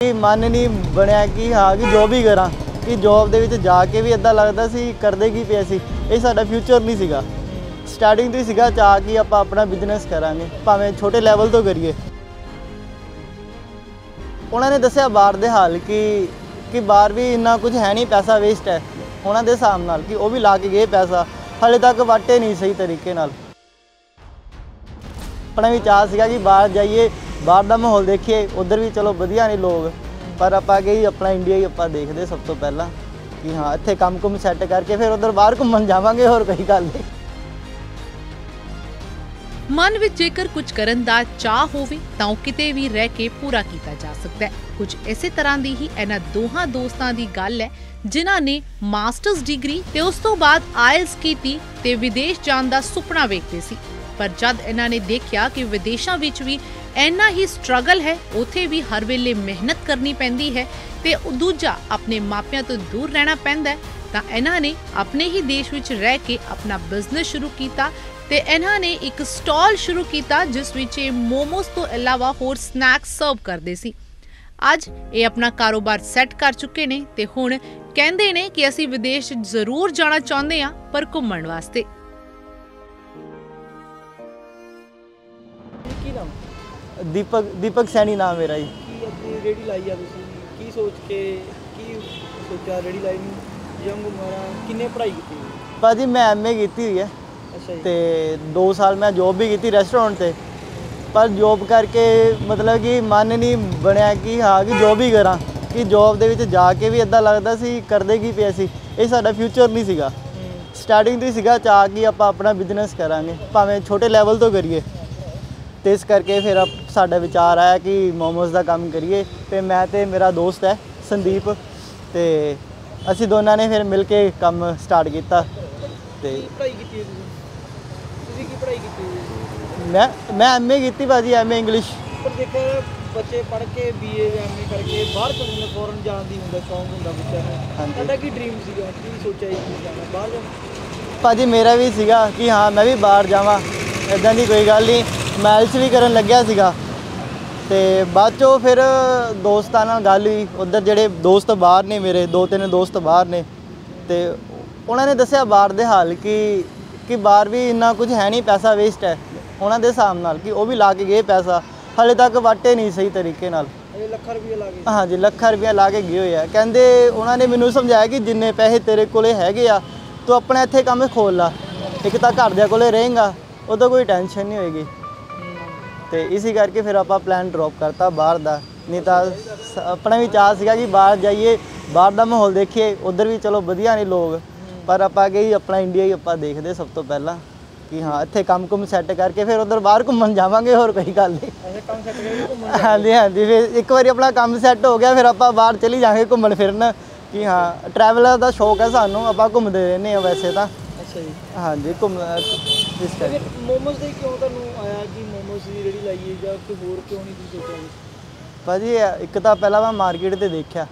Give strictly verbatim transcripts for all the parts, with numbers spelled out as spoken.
कि मन नहीं बनया कि हाँ कि जॉब ही करा कि जॉब ਦੇ ਵਿੱਚ ਜਾ ਕੇ ਵੀ ਇਦਾਂ ਲੱਗਦਾ ਸੀ ਕਰਦੇ ਕੀ ਪਏ ਸੀ ਇਹ ਸਾਡਾ ਫਿਊਚਰ ਨਹੀਂ ਸੀਗਾ ਸਟਾਰਟਿੰਗ ਤੋਂ ਹੀ ਸੀਗਾ ਚਾਹ ਕਿ ਆਪਾਂ ਆਪਣਾ ਬਿਜ਼ਨਸ ਕਰਾਂਗੇ ਭਾਵੇਂ ਛੋਟੇ ਲੈਵਲ ਤੋਂ ਕਰੀਏ ਉਹਨਾਂ ਨੇ ਦੱਸਿਆ ਬਾਹਰ ਦੇ ਹਾਲ ਕਿ ਕਿ ਬਾਹਰ ਵੀ ਇੰਨਾ ਕੁਝ ਹੈ ਨਹੀਂ ਪੈਸਾ ਵੇਸਟ ਹੈ ਉਹਨਾਂ ਦੇ ਹਿਸਾਬ ਨਾਲ ਕਿ ਉਹ ਵੀ ਲਾ ਕੇ ਗਏ ਪੈਸਾ ਹਾਲੇ ਤੱਕ ਵਾਟੇ ਨਹੀਂ ਸਹੀ ਤਰੀਕੇ ਨਾਲ अपना भी चाह सीगा कि बाहर जाइए बाहर का माहौल देखिए उधर भी चलो वधिया ने लोग पर आप गए अपना इंडिया ही आप देखते सब तो पहला कि हाँ इत्थे काम कुम सैट करके फिर उधर बाहर घूमन जावांगे और कोई गल नहीं। मन विच जेकर कुछ करन दा चाह होवे तां ओह किते भी रह के पूरा कीता जा सकदा है। कुछ इसे तरह दी ही इन्हां दोहां दोस्तां दी गल है जिन्हां ने मास्टर्स डिग्री ते उस तों बाद आइल्स कीती ते विदेश जाण दा सुपना वेखदे सी पर जद इन्हां ने देखिया कि विदेशों विच भी इन्ना ही स्ट्रगल है उत्थे भी हर वेले मेहनत करनी पैंदी है ते दूजा अपने मापियां तो दूर रहना पैंदा है तां इन्हां ने अपने ही देश विच रह के अपना बिजनेस शुरू कीता ते इन्हां ने एक स्टॉल शुरू किया जिस विच मोमोस तो इलावा होर स्नैक्स सर्व करते सी। अज ये अपना कारोबार सैट कर चुके ने ते हुण कहंदे ने कि असीं विदेश जरूर जाना चाहुंदे हां पर घुम्मण वास्ते। दीपक दीपक सैनी नाम मेरा जी। की अपनी रेडी लाई आ तुसीं की सोच के की सोचा रेडी लाई नूं यंग उमरा किन्ने पढ़ाई कीती? भाजी मैं एम ए की हुई है ਤੇ दो साल मैं जॉब भी की रेस्टोरेंट से पर जॉब करके मतलब कि मन नहीं बनया कि हाँ कि जॉब ही करा कि जॉब ਦੇ ਵਿੱਚ ਜਾ ਕੇ ਵੀ ਇਦਾਂ ਲੱਗਦਾ ਸੀ ਕਰਦੇ ਕੀ ਪਏ ਸੀ ਇਹ ਸਾਡਾ ਫਿਊਚਰ ਨਹੀਂ ਸੀਗਾ ਸਟਾਰਟਿੰਗ ਤੋਂ ਹੀ ਸੀਗਾ ਚਾਹ ਕਿ ਆਪਾਂ ਆਪਣਾ ਬਿਜ਼ਨਸ ਕਰਾਂਗੇ ਭਾਵੇਂ ਛੋਟੇ ਲੈਵਲ ਤੋਂ ਕਰੀਏ ਤੇ ਇਸ ਕਰਕੇ ਫਿਰ ਸਾਡਾ ਵਿਚਾਰ ਆਇਆ ਕਿ ਮੋਮੋਸ ਦਾ ਕੰਮ ਕਰੀਏ ਤੇ ਮੈਂ ਤੇ ਮੇਰਾ ਦੋਸਤ ਹੈ ਸੰਦੀਪ ਤੇ ਅਸੀਂ ਦੋਨਾਂ ਨੇ ਫਿਰ ਮਿਲ ਕੇ ਕੰਮ ਸਟਾਰਟ ਕੀਤਾ ਤੇ ਪੜ੍ਹਾਈ ਕੀਤੀ की पढ़ाई की? मैं मैं एम ए की भाजी एम ए इंग्लिश। पर देखो बच्चे पढ़ के बी ए एम ए करके बाहर चलने फॉरन जाने की होंगे शौक होंगे बच्चों में ਤੁਹਾਡਾ ਕੀ ड्रीम ਸੀਗਾ ਕੀ ਸੋਚਿਆ ਸੀ ਜਾਣਾ ਬਾਹਰ ਜਾਣਾ? ਭਾਜੀ ਮੇਰਾ ਵੀ ਸੀਗਾ ਕਿ ਹਾਂ ਮੈਂ ਵੀ ਬਾਹਰ ਜਾਵਾਂ ਇਦਾਂ ਦੀ ਕੋਈ ਗੱਲ ਨਹੀਂ ਮੈਂ ਆਇਲਸ ਵੀ ਕਰਨ ਲੱਗਿਆ ਸੀਗਾ ਤੇ ਬਾਅਦ ਚੋਂ ਫਿਰ ਦੋਸਤਾਂ ਨਾਲ ਗੱਲ ਹੋਈ ਉਧਰ ਜਿਹੜੇ ਦੋਸਤ ਬਾਹਰ ਨੇ ਮੇਰੇ ਦੋ ਤਿੰਨ ਦੋਸਤ ਬਾਹਰ ਨੇ ਤੇ ਉਹਨਾਂ ਨੇ ਦੱਸਿਆ ਬਾਹਰ ਦੇ ਹਾਲ ਕਿ कि बाहर भी इन्ना कुछ है नहीं पैसा वेस्ट है उन्होंने दे हिसाब नाल कि वह भी ला के गए पैसा हाले तक वाटे नहीं सही तरीके नाल ਲੱਖ ਰੁਪਏ ਲਾ ਕੇ। हाँ जी ਲੱਖ रुपया ला के गए हुए हैं कहते उन्होंने मैनू समझाया कि जिन्ने पैसे तेरे कोले हैगे आ तू अपने इत्थे काम खोल ला एक तो घरदियां कोले रहेगा उदों कोई टेंशन नहीं होएगी तो इसी करके फिर आप प्लान ड्रॉप करता बाहर का नहीं तो अपना भी चाह सीगा कि बाहर जाइए बाहर का माहौल देखिए उधर भी चलो वधिया ने लोग पर आप गए अपना इंडिया ही आप देखते सब तो पहला कि हाँ इत्थे काम कुम सैट करके फिर उधर बाहर घूमन जावांगे और कोई गल नहीं। हाँ जी हाँ जी फिर एक बार अपना काम सैट हो गया फिर आप बाहर चली जाएंगे घूमन फिरन कि हाँ ट्रैवलर का शौक है सानू आप घूमते रहने वैसे तो। अच्छा जी हाँ जी घूम इस करके मोमोस दे क्यों तुहानू आया कि मोमोस दी रेडी लाइए जां कोई होर क्यों नहीं तुसीं सोचिया? भाजी एक तो पहला मैं मार्केट ते देखा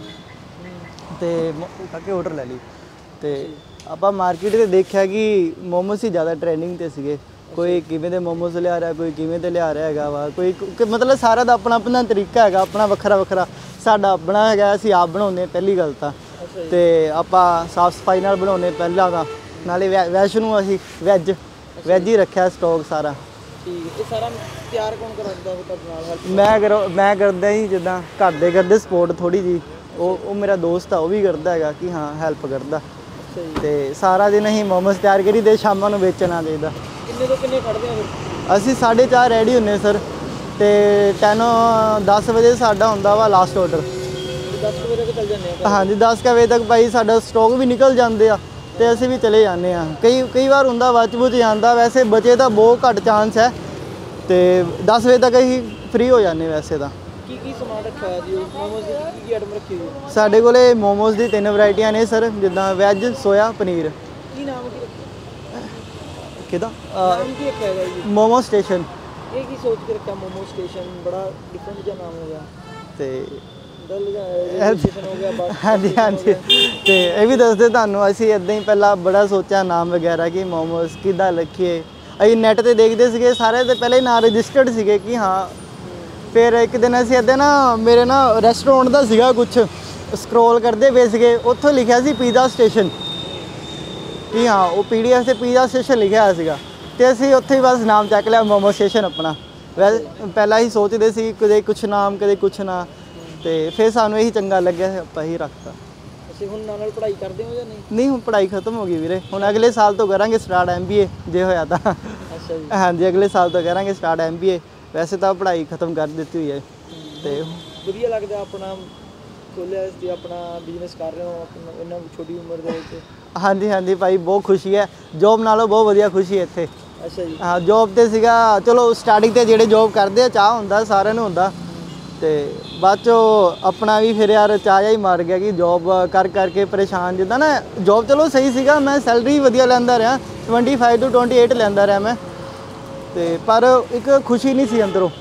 तो काके ऑर्डर ले ली तो ਆਪਾਂ ਮਾਰਕੀਟ ਤੇ ਦੇਖਿਆ ਕਿ ਮੋਮੋਸ ਹੀ ਜ਼ਿਆਦਾ ਟ੍ਰੈਂਡਿੰਗ ਤੇ ਸੀਗੇ ਕੋਈ ਕਿਵੇਂ ਦੇ ਮੋਮੋਸ ਲਿਆ ਰਿਹਾ ਕੋਈ ਕਿਵੇਂ ਤੇ ਲਿਆ ਰਿਹਾ ਹੈਗਾ ਵਾ ਕੋਈ ਮਤਲਬ ਸਾਰਾ ਦਾ ਆਪਣਾ ਆਪਣਾ ਤਰੀਕਾ ਹੈਗਾ ਆਪਣਾ ਵੱਖਰਾ ਵੱਖਰਾ ਸਾਡਾ ਆਪਣਾ ਹੈਗਾ ਅਸੀਂ ਆਪ ਬਣਾਉਂਦੇ ਪਹਿਲੀ ਗੱਲ ਤਾਂ ਤੇ ਆਪਾਂ ਸਾਫ ਸਫਾਈ ਨਾਲ ਬਣਾਉਂਦੇ ਪਹਿਲਾਂ ਤਾਂ ਨਾਲੇ ਵੈਜ ਨੂੰ ਅਸੀਂ ਵੈਜ ਵੈਜ ਹੀ ਰੱਖਿਆ ਸਟਾਕ ਸਾਰਾ। ਠੀਕ ਇਹ ਸਾਰਾ ਤਿਆਰ ਕੌਣ ਕਰਾਉਂਦਾ ਫਿਰ ਤੁਹਾਡੇ ਨਾਲ ਹੈਲਪ? ਮੈਂ ਕਰੋ ਮੈਂ ਕਰਦਾ ਹੀ ਜਿੱਦਾਂ ਘਰ ਦੇ ਕਰਦੇ ਸਪੋਰਟ ਥੋੜੀ ਜੀ ਉਹ ਉਹ ਮੇਰਾ ਦੋਸਤ ਆ ਉਹ ਵੀ ਕਰਦਾ ਹੈਗਾ ਕਿ ਹਾਂ ਹੈਲਪ ਕਰਦਾ ਤੇ ਸਾਰਾ ਦਿਨ ਅਸੀਂ ਮੋਮੋਸ ਤਿਆਰ ਕਰੀ ਤੇ ਸ਼ਾਮਾਂ ਨੂੰ ਵੇਚਣਾ ਦੇਦਾ। ਕਿੰਨੇ ਤੋਂ ਕਿੰਨੇ ਖੜਦੇ ਆ ਫਿਰ? ਅਸੀਂ ਸਾਢੇ ਚਾਰ ਰੈਡੀ ਹੁੰਨੇ ਸਰ ਤੇ ਟੈਨ ਦਸ ਵਜੇ ਸਾਡਾ ਹੁੰਦਾ ਵਾ ਲਾਸਟ ਆਰਡਰ ਦਸ ਵਜੇ ਤੱਕ ਚੱਲ ਜਾਂਦੇ ਆ? ਹਾਂਜੀ ਦਸ ਕੁ ਵਜੇ ਤੱਕ ਭਾਈ ਸਾਡਾ ਸਟਾਕ ਵੀ ਨਿਕਲ ਜਾਂਦੇ ਆ ਤੇ ਅਸੀਂ ਵੀ ਚਲੇ ਜਾਂਦੇ ਆ ਕਈ ਕਈ ਵਾਰ ਹੁੰਦਾ ਬਚ ਬੁਚ ਜਾਂਦਾ ਵੈਸੇ ਬਚੇ ਤਾਂ ਬਹੁਤ ਘੱਟ ਚਾਂਸ ਹੈ ਤੇ ਦਸ ਵਜੇ ਤੱਕ ਅਸੀਂ ਫ੍ਰੀ ਹੋ ਜਾਂਦੇ ਵੈਸੇ ਤਾਂ। ਕੀ ਕੀ ਸਮਾਨ ਰੱਖਿਆ ਹੋਇਆ ਜੀ ਮੋਮੋਸ ਦੀ ਕੀ ਕੀ ਆਈਟਮ ਰੱਖੀ ਹੋਈ? ਸਾਡੇ ਕੋਲੇ ਮੋਮੋਸ ਦੀ ਤਿੰਨ ਵੈਰਾਈਟੀਆਂ ਨੇ ਸਰ ਜਿੱਦਾਂ ਵੈਜ ਸੋਇਆ ਪਨੀਰ। ਕੀ ਨਾਮ ਕੀ ਰੱਖਿਆ? ਕਿਹਦਾ ਨਾਮ ਕੀ ਰੱਖਿਆ ਹੈਗਾ ਜੀ? ਮੋਮੋ ਸਟੇਸ਼ਨ। ਇਹ ਕੀ ਸੋਚ ਕੇ ਰੱਖਿਆ ਮੋਮੋ ਸਟੇਸ਼ਨ ਬੜਾ ਡਿਫਰੈਂਟ ਜਿਹਾ ਨਾਮ ਹੋ ਗਿਆ ਤੇ ਦਲ ਜਾਂ ਸਟੇਸ਼ਨ ਹੋ ਗਿਆ ਬਸ। ਹਾਂਜੀ ਹਾਂਜੀ ਤੇ ਇਹ ਵੀ ਦੱਸਦੇ ਤੁਹਾਨੂੰ ਅਸੀਂ ਇਦਾਂ ਹੀ ਪਹਿਲਾਂ ਬੜਾ ਸੋਚਿਆ ਨਾਮ ਵਗੈਰਾ ਕਿ ਮੋਮੋਸ ਕਿੱਦਾਂ ਰੱਖੀਏ ਅਸੀਂ ਨੈਟ ਤੇ ਦੇਖਦੇ ਸੀਗੇ ਸਾਰੇ ਤੇ ਪਹਿਲੇ ਨਾਂ ਰਜਿਸਟਰਡ ਸੀਗੇ ਕਿ ਹਾਂ ਫਿਰ ਇੱਕ ਦਿਨ ਅਸੀਂ ਇੱਦਾਂ ਨਾ ਮੇਰੇ ਨਾ ਰੈਸਟੋਰੈਂਟ ਦਾ ਸੀਗਾ ਕੁਛ ਸਕਰੋਲ ਕਰਦੇ ਪਏ ਸੀਗੇ, ਉੱਥੋਂ ਲਿਖਿਆ ਸੀ ਪੀਜ਼ਾ ਸਟੇਸ਼ਨ ਕਿ ਹਾਂ ਉਹ ਪੀ ਡੀ ਐਫ 'ਤੇ ਪੀਜ਼ਾ ਸਟੇਸ਼ਨ ਲਿਖਿਆ ਹੋਇਆ ਸੀਗਾ ਅਤੇ ਅਸੀਂ ਉੱਥੇ ਹੀ ਬਸ ਨਾਮ ਚੱਕ ਲਿਆ ਮੋਮੋ ਸਟੇਸ਼ਨ ਆਪਣਾ। ਵੈਸੇ ਪਹਿਲਾਂ ਹੀ ਸੋਚਦੇ ਸੀ ਕਦੇ ਕੁਛ ਨਾਮ ਕਦੇ ਕੁਛ ਨਾ, ਅਤੇ ਫਿਰ ਸਾਨੂੰ ਇਹੀ ਚੰਗਾ ਲੱਗਿਆ ਆਪਾਂ ਹੀ ਰੱਖਤਾ। ਅਸੀਂ ਹੁਣ ਨਾਲ ਨਾਲ ਪੜ੍ਹਾਈ ਕਰਦੇ ਹੋ ਜਾਂ ਨਹੀਂ? ਨਹੀਂ ਹੁਣ ਪੜ੍ਹਾਈ ਖਤਮ ਹੋ ਗਈ ਵੀਰੇ, ਹੁਣ ਅਗਲੇ ਸਾਲ ਤੋਂ ਕਰਾਂਗੇ ਸਟਾਰਟ ਐਮ ਬੀ ਏ ਜੇ ਹੋਇਆ ਤਾਂ। ਅੱਛਾ ਜੀ। ਹਾਂਜੀ ਅਗਲੇ ਸਾਲ ਤੋਂ ਕਰਾਂਗੇ ਸਟਾਰਟ ਐਮ ਬੀ ਏ, ਵੈਸੇ ਤਾਂ ਪੜ੍ਹਾਈ ਖਤਮ ਕਰ ਦਿੱਤੀ ਹੋਈ ਹੈ। ਅਤੇ ਵਧੀਆ ਲੱਗਦਾ ਆਪਣਾ ਖੋਲ੍ਹਿਆ ਤੇ ਆਪਣਾ ਬਿਜ਼ਨਸ ਕਰ ਰਹੇ ਹੋ ਆਪਣਾ ਇੰਨਾ ਛੋਟੀ ਉਮਰ ਦੇ ਵਿੱਚ? ਹਾਂਜੀ ਹਾਂਜੀ ਭਾਈ ਬਹੁਤ ਖੁਸ਼ੀ ਹੈ, ਜੋਬ ਨਾਲੋਂ ਬਹੁਤ ਵਧੀਆ ਖੁਸ਼ੀ ਹੈ ਇੱਥੇ। ਅੱਛਾ ਜੀ। ਹਾਂ ਜੋਬ 'ਤੇ ਸੀਗਾ ਚਲੋ ਸਟਾਰਟਿੰਗ 'ਤੇ ਜਿਹੜੇ ਜੋਬ ਕਰਦੇ ਆ ਚਾਹ ਹੁੰਦਾ ਸਾਰਿਆਂ ਨੂੰ ਹੁੰਦਾ, ਅਤੇ ਬਾਅਦ 'ਚੋਂ ਆਪਣਾ ਵੀ ਫਿਰ ਯਾਰ ਚਾਹ ਜਿਹਾ ਹੀ ਮਾਰ ਗਿਆ ਕਿ ਜੋਬ ਕਰ ਕਰਕੇ ਪਰੇਸ਼ਾਨ ਜਿੱਦਾਂ ਨਾ। ਜੋਬ ਚਲੋ ਸਹੀ ਸੀਗਾ, ਮੈਂ ਸੈਲਰੀ ਵਧੀਆ ਲੈਂਦਾ ਰਿਹਾ, twenty five to twenty eight ਲੈਂਦਾ ਰਿਹਾ ਮੈਂ, ਅਤੇ ਪਰ ਇੱਕ ਖੁਸ਼ੀ ਨਹੀਂ ਸੀ ਅੰਦਰੋਂ।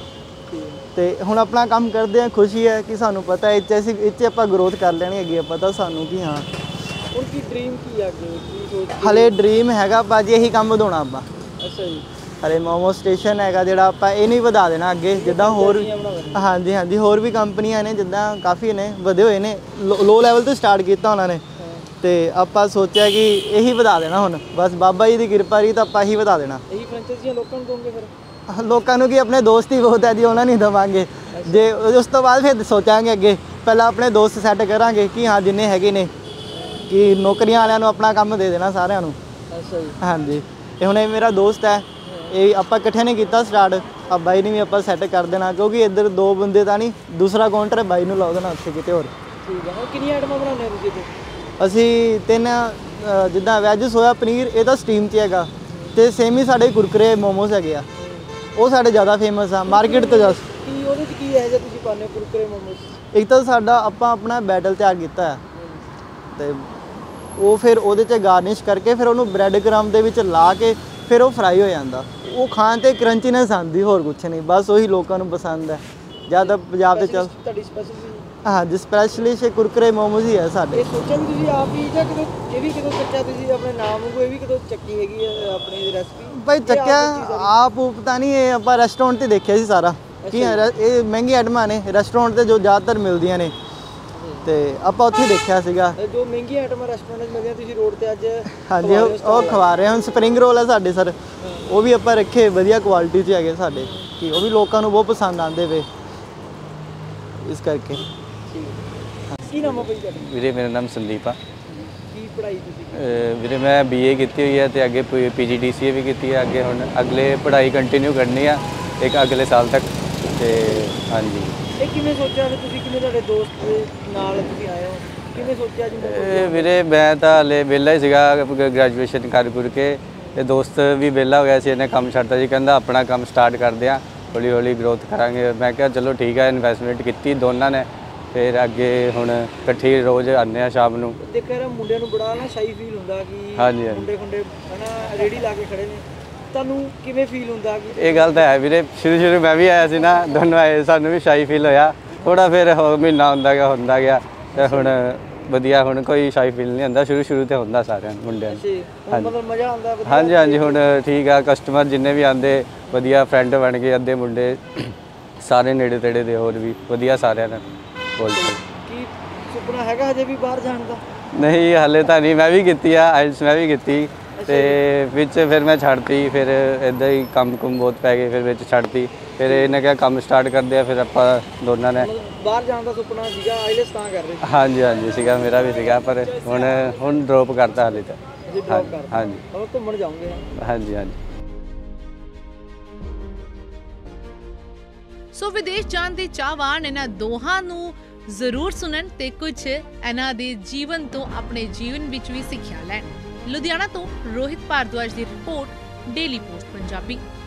ਅਤੇ ਹੁਣ ਆਪਣਾ ਕੰਮ ਕਰਦੇ ਹਾਂ, ਖੁਸ਼ੀ ਹੈ ਕਿ ਸਾਨੂੰ ਪਤਾ ਹੈ ਇੱਥੇ ਅਸੀਂ ਇੱਥੇ ਆਪਾਂ ਗਰੋਥ ਕਰ ਲੈਣੀ ਹੈਗੀ ਆ, ਪਤਾ ਸਾਨੂੰ ਕਿ ਹਾਂ। ਹੁਣ ਕੀ ਡ੍ਰੀਮ ਕੀ ਆ ਅੱਗੇ, ਕੀ ਸੋਚ? ਹਲੇ ਡ੍ਰੀਮ ਹੈਗਾ ਭਾਜੀ ਇਹੀ ਕੰਮ ਵਧਾਉਣਾ ਆਪਾਂ। ਅੱਛਾ ਜੀ। ਹਲੇ ਮੋਮੋ ਸਟੇਸ਼ਨ ਹੈਗਾ ਜਿਹੜਾ ਆਪਾਂ ਇਹ ਨਹੀਂ ਵਧਾ ਦੇਣਾ ਅੱਗੇ, ਜਿੱਦਾਂ ਹੋਰ ਹਾਂਜੀ ਹਾਂਜੀ ਹੋਰ ਵੀ ਕੰਪਨੀਆਂ ਨੇ ਜਿੱਦਾਂ ਕਾਫੀ ਨੇ ਵਧੇ ਹੋਏ ਨੇ, ਲੋ ਲੈਵਲ ਤੋਂ ਸਟਾਰਟ ਕੀਤਾ ਉਹਨਾਂ ਨੇ, ਅਤੇ ਆਪਾਂ ਸੋਚਿਆ ਕਿ ਇਹੀ ਵਧਾ ਦੇਣਾ ਹੁਣ, ਬਸ ਬਾਬਾ ਜੀ ਦੀ ਕਿਰਪਾ ਰਹੀ ਤਾਂ ਆਪਾਂ ਇਹੀ ਵਧਾ ਦੇਣਾ। ਇਹੀ ਫਰੈਂਚਾਈਜ਼ੀਆਂ ਲੋਕਾਂ ਨੂੰ ਦੋਗੇ ਫਿਰ? ਲੋਕਾਂ ਨੂੰ ਕੀ ਆਪਣੇ ਦੋਸਤ ਹੀ ਬਹੁਤ ਹੈ ਜੀ, ਉਹਨਾਂ ਨਹੀਂ ਦੇਵਾਂਗੇ ਜੇ, ਉਸ ਤੋਂ ਬਾਅਦ ਫਿਰ ਸੋਚਾਂਗੇ ਅੱਗੇ। ਪਹਿਲਾਂ ਆਪਣੇ ਦੋਸਤ ਸੈੱਟ ਕਰਾਂਗੇ ਕਿ ਹਾਂ ਜਿੰਨੇ ਹੈਗੇ ਨੇ ਕਿ ਨੌਕਰੀਆਂ ਵਾਲਿਆਂ ਨੂੰ ਆਪਣਾ ਕੰਮ ਦੇ ਦੇਣਾ ਸਾਰਿਆਂ ਨੂੰ। ਅੱਛਾ ਜੀ। ਹਾਂਜੀ ਇਹ ਹੁਣ ਇਹ ਮੇਰਾ ਦੋਸਤ ਹੈ, ਇਹ ਆਪਾਂ ਇਕੱਠੇ ਨੇ ਕੀਤਾ ਸਟਾਰਟ, ਆ ਬਾਈ ਨੂੰ ਵੀ ਆਪਾਂ ਸੈੱਟ ਕਰ ਦੇਣਾ ਕਿਉਂਕਿ ਇੱਧਰ ਦੋ ਬੰਦੇ ਤਾਂ ਨਹੀਂ, ਦੂਸਰਾ ਕਾਊਂਟਰ ਬਾਈ ਨੂੰ ਲਾਓ ਦੇਣਾ ਉੱਥੇ ਕਿਤੇ ਹੋਰ। ਠੀਕ ਹੈ। ਹੁਣ ਕਿੰਨੀਆਂ ਆਈਟਮਾਂ ਬਣਾਉਂਦੇ ਹੋ ਤੁਸੀਂ ਇੱਥੇ? ਅਸੀਂ ਤਿੰਨ ਜਿੱਦਾਂ ਵੈਜ ਸੋਇਆ ਪਨੀਰ ਇਹ ਤਾਂ ਸਟੀਮ 'ਚ ਹੈਗਾ, ਅਤੇ ਸੇਮ ਹੀ ਸਾਡੇ ਕੁਰਕਰੇ ਮੋਮੋਸ ਹੈਗੇ ਆ, ਉਹ ਸਾਡੇ ਜ਼ਿਆਦਾ ਫੇਮਸ ਆ ਮਾਰਕੀਟ ਤੋਂ। ਜਸ ਕੀ ਉਹਦੇ 'ਚ ਕੀ ਹੈ ਜੇ ਤੁਸੀਂ ਪਾਉਂਦੇ ਹੋ ਕੁਰਕਰੇ ਮੋਮੋਸ? ਇੱਕ ਤਾਂ ਸਾਡਾ ਆਪਾਂ ਆਪਣਾ ਬੈਟਲ ਤਿਆਰ ਕੀਤਾ ਹੈ, ਅਤੇ ਉਹ ਫਿਰ ਉਹਦੇ 'ਚ ਗਾਰਨਿਸ਼ ਕਰਕੇ ਫਿਰ ਉਹਨੂੰ ਬ੍ਰੈਡ ਕ੍ਰਮ ਦੇ ਵਿੱਚ ਲਾ ਕੇ ਫਿਰ ਉਹ ਫਰਾਈ ਹੋ ਜਾਂਦਾ, ਉਹ ਖਾਣ 'ਤੇ ਕਰੰਚੀਨੈਸ ਆਉਂਦੀ, ਹੋਰ ਕੁਛ ਨਹੀਂ, ਬਸ ਉਹੀ ਲੋਕਾਂ ਨੂੰ ਪਸੰਦ ਹੈ ਜ਼ਿਆਦਾ ਪੰਜਾਬ 'ਤੇ ਚੱਲ। ਤੁਹਾਡੀ ਸਪੈਸ਼ਲ? ਹਾਂਜੀ ਸਪੈਸ਼ਲਿਸਟ ਕੁਰਕਰੇ ਮੋਮੋਸ ਹੀ ਹੈ ਸਾਡੇ। ਇਹ ਸੋਚਿਆ ਵੀ ਤੁਸੀਂ ਆਪ ਹੀ ਜਾਂ ਕਿਦੋਂ ਇਹ ਵੀ ਕਿਦੋਂ ਚੱਕਿਆ ਤੁਸੀਂ ਆਪਣੇ ਨਾਮ ਨੂੰ, ਇਹ ਵੀ ਕਿਦੋਂ ਚੱਕੀ ਹੈਗੀ ਹੈ ਆਪਣੀ ਰੈਸਪੀ? ਭਾਈ ਚੱਕਿਆ ਆਪ ਪਤਾ ਨਹੀਂ, ਇਹ ਆਪਾਂ ਰੈਸਟੋਰੈਂਟ 'ਤੇ ਦੇਖਿਆ ਸੀ ਸਾਰਾ ਕਿ ਇਹ ਮਹਿੰਗੀ ਆਈਟਮਾਂ ਨੇ ਰੈਸਟੋਰੈਂਟ 'ਤੇ ਜੋ ਜ਼ਿਆਦਾਤਰ ਮਿਲਦੀਆਂ ਨੇ, ਅਤੇ ਆਪਾਂ ਉੱਥੇ ਦੇਖਿਆ ਸੀਗਾ ਜੋ ਮਹਿੰਗੀ ਆਈਟਮਾਂ ਰੈਸਟੋਰੈਂਟ 'ਚ ਮਿਲਦੀਆਂ, ਤੁਸੀਂ ਰੋਡ 'ਤੇ ਅੱਜ ਹਾਂਜੀ ਉਹ ਖਵਾ ਰਹੇ। ਹੁਣ ਸਪਰਿੰਗ ਰੋਲ ਹੈ ਸਾਡੇ ਸਰ, ਉਹ ਵੀ ਆਪਾਂ ਰੱਖੇ ਵਧੀਆ ਕੁਆਲਿਟੀ 'ਚ ਹੈਗੇ ਸਾਡੇ, ਕਿ ਉਹ ਵੀ ਲੋਕਾਂ ਨੂੰ ਬਹੁਤ ਪਸੰਦ ਆਉਂਦੇ ਪਏ, ਇਸ ਕਰਕੇ। ਕੀ ਨਾਮ ਹੈ ਭਾਈ ਤੁਹਾਡਾ? ਵੀਰੇ ਮੇਰਾ ਨਾਮ ਸੰਦੀਪ ਆ। ਕੀ ਪੜ੍ਹਾਈ ਤੁਸੀਂ? ਵੀਰੇ ਮੈਂ ਬੀ ਏ ਕੀਤੀ ਹੋਈ ਹੈ ਅਤੇ ਅੱਗੇ ਪੀ ਜੀ ਡੀ ਸੀ ਏ ਵੀ ਕੀਤੀ ਹੈ, ਅੱਗੇ ਹੁਣ ਅਗਲੇ ਪੜ੍ਹਾਈ ਕੰਟੀਨਿਊ ਕਰਨੀ ਆ ਇੱਕ ਅਗਲੇ ਸਾਲ ਤੱਕ। ਅਤੇ ਹਾਂਜੀ ਇਹ ਕਿਵੇਂ ਸੋਚਿਆ ਫਿਰ ਤੁਸੀਂ, ਕਿਵੇਂ ਤੁਹਾਡੇ ਦੋਸਤ ਦੇ ਨਾਲ ਤੁਸੀਂ ਆਏ ਹੋ, ਕਿਵੇਂ ਸੋਚਿਆ ਜੀ? ਇਹ ਵੀਰੇ ਮੈਂ ਤਾਂ ਹਲੇ ਵਿਹਲਾ ਹੀ ਸੀਗਾ ਗ੍ਰੈਜੂਏਸ਼ਨ ਕਰ ਕੁਰ ਕੇ, ਇਹ ਦੋਸਤ ਵੀ ਵਿਹਲਾ ਹੋ ਗਿਆ ਸੀ, ਇਹਨੇ ਕੰਮ ਛੱਡਤਾ ਸੀ, ਕਹਿੰਦਾ ਆਪਣਾ ਕੰਮ ਸਟਾਰਟ ਕਰਦੇ ਹਾਂ, ਹੌਲੀ ਹੌਲੀ ਗਰੋਥ ਕਰਾਂਗੇ। ਮੈਂ ਕਿਹਾ ਚਲੋ ਠੀਕ ਹੈ, ਇਨਵੈਸਟਮੈਂਟ ਕੀਤੀ ਦੋਨਾਂ ਨੇ, ਫਿਰ ਅੱਗੇ ਹੁਣ ਇਕੱਠੇ ਰੋਜ਼ ਆਉਂਦੇ ਹਾਂ ਸ਼ਾਮ ਨੂੰ। ਦੇਖਿਆ ਯਾਰ ਮੁੰਡਿਆਂ ਨੂੰ ਬੜਾ ਨਾ ਸ਼ਾਈ ਫੀਲ ਹੁੰਦਾ ਕਿ ਹਾਂਜੀ ਮੁੰਡੇ ਖੁੰਡੇ ਹਨਾ ਰੇੜੀ ਲਾ ਕੇ ਖੜੇ ਨੇ, ਤੁਹਾਨੂੰ ਕਿਵੇਂ ਫੀਲ ਹੁੰਦਾ? ਕਿ ਇਹ ਗੱਲ ਤਾਂ ਹੈ ਵੀਰੇ, ਸ਼ੁਰੂ ਸ਼ੁਰੂ ਮੈਂ ਵੀ ਆਇਆ ਸੀ ਨਾ, ਦੋਨੋਂ ਆਏ, ਸਾਨੂੰ ਵੀ ਸ਼ਾਈ ਫੀਲ ਹੋਇਆ ਥੋੜ੍ਹਾ, ਫਿਰ ਹੋਰ ਮਹੀਨਾ ਹੁੰਦਾ ਗਿਆ ਹੁੰਦਾ ਗਿਆ ਅਤੇ ਹੁਣ ਵਧੀਆ, ਹੁਣ ਕੋਈ ਸ਼ਾਈ ਫੀਲ ਨਹੀਂ ਹੁੰਦਾ, ਸ਼ੁਰੂ ਸ਼ੁਰੂ 'ਤੇ ਹੁੰਦਾ ਸਾਰਿਆਂ ਨੂੰ ਮੁੰਡਿਆਂ ਨੂੰ। ਮਤਲਬ ਮਜ਼ਾ ਆਉਂਦਾ? ਹਾਂਜੀ ਹਾਂਜੀ ਹੁਣ ਠੀਕ ਆ, ਕਸਟਮਰ ਜਿੰਨੇ ਵੀ ਆਉਂਦੇ ਵਧੀਆ, ਫਰੈਂਡ ਬਣ ਗਏ ਅੱਧੇ ਮੁੰਡੇ ਸਾਰੇ ਨੇੜੇ ਤੇੜੇ ਦੇ, ਹੋਰ ਵੀ ਵਧੀਆ ਸਾਰਿਆਂ ਨਾਲ ਬੋਲਦੇ। ਕੀ ਸੁਪਨਾ ਹੈਗਾ ਹਜੇ ਵੀ ਬਾਹਰ ਜਾਣ ਦਾ? ਨਹੀਂ ਹਾਲੇ ਤਾਂ ਨਹੀਂ, ਮੈਂ ਵੀ ਕੀਤੀ ਆ ਆਇਲਸ, ਮੈਂ ਵੀ ਕੀਤੀ, ਅਤੇ ਵਿੱਚ ਫਿਰ ਮੈਂ ਛੱਡਤੀ, ਫਿਰ ਇੱਦਾਂ ਹੀ ਕੰਮ ਕੁੰਮ ਬਹੁਤ ਪੈ ਗਏ, ਫਿਰ ਵਿੱਚ ਛੱਡਤੀ, ਫਿਰ ਇਹਨੇ ਕਿਹਾ ਕੰਮ ਸਟਾਰਟ ਕਰਦੇ ਆ, ਫਿਰ ਆਪਾਂ ਦੋਨਾਂ ਨੇ। ਬਾਹਰ ਜਾਣ ਦਾ ਸੁਪਨਾ ਸੀਗਾ, ਆਇਲਸ ਤਾਂ ਕਰ ਰਹੇ? ਹਾਂਜੀ ਹਾਂਜੀ ਸੀਗਾ, ਮੇਰਾ ਵੀ ਸੀਗਾ, ਪਰ ਹੁਣ ਹੁਣ ਡਰੋਪ ਕਰਤਾ ਹਾਲੇ ਤਾਂ। ਹਾਂਜੀ ਹੁਣ ਘੁੰਮਣ ਜਾਓਗੇ? ਹਾਂਜੀ ਹਾਂਜੀ। ਸੋ ਵਿਦੇਸ਼ ਜਾਣ ਦੇ ਚਾਹਵਾਨ ਇਹਨਾਂ ਦੋਹਾਂ ਨੂੰ ਜ਼ਰੂਰ ਸੁਣਨ ਤੇ ਕੁਝ ਇਹਨਾਂ ਦੇ ਜੀਵਨ ਤੋਂ ਆਪਣੇ ਜੀਵਨ ਵਿੱਚ ਵੀ ਸਿੱਖਿਆ ਲੈਣ। ਲੁਧਿਆਣਾ ਤੋਂ ਰੋਹਿਤ ਭਾਰਦਵਾਜ ਦੀ ਰਿਪੋਰਟ, ਡੇਲੀ ਪੋਸਟ ਪੰਜਾਬੀ।